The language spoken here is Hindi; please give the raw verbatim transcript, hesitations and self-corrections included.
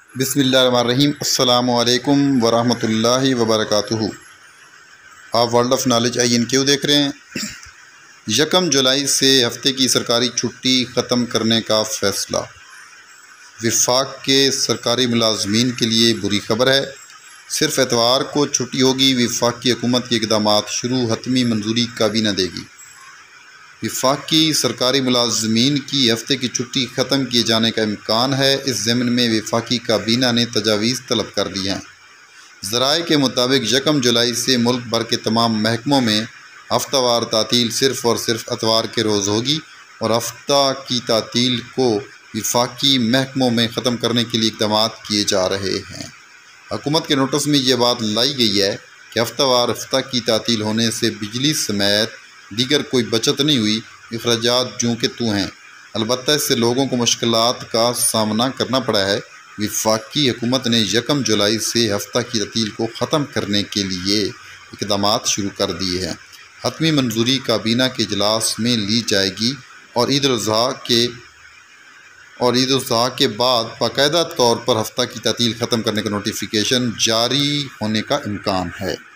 बिस्मिल्लाहिर्रहमानिर्रहीम। अस्सलामु अलैकुम वरहमतुल्लाहि वबरकातुहू। आप world of knowledge I N Q देख रहे हैं। यकम जुलाई से हफ्ते की सरकारी छुट्टी ख़त्म करने का फ़ैसला। विफाक के सरकारी मुलाजमीन के लिए बुरी खबर है। सिर्फ एतवार को छुट्टी होगी। विफाकी हुकूमत के इक़दामात शुरू, हतमी मंजूरी काबीना देगी। विफाकी सरकारी मुलाजमीन की हफ्ते की छुट्टी ख़त्म किए जाने का इम्कान है। इस ज़मन में विफाकी काबीना ने तजावीज़ तलब कर दी हैं। ज़राए के मुताबिक यकम जुलाई से मुल्क भर के तमाम महकमों में हफ्तावार तातील सिर्फ़ और सिर्फ अतवार के रोज़ होगी और हफ्ता की तातील को विफाकी महकमों में ख़त्म करने के लिए इक़दाम किए जा रहे हैं। हुकूमत के नोटिस में ये बात लाई गई है कि हफ्तावार हफ्ता की तातील होने से बिजली समेत दीगर कोई बचत नहीं हुई। अखराजात जूँ के तू हैं, अलबत्ता इससे लोगों को मुश्किलात का सामना करना पड़ा है। विफाकी हुकूमत ने यकम जुलाई से हफ्ता की तातील को ख़त्म करने के लिए इक़दाम शुरू कर दिए हैं। हतमी मंजूरी काबीना के इजलास में ली जाएगी और ईद उल अज़हा के और ईद उल अज़हा के बाद बाकायदा तौर पर हफ्ता की तातील ख़त्म करने का नोटिफिकेशन जारी होने का इम्कान है।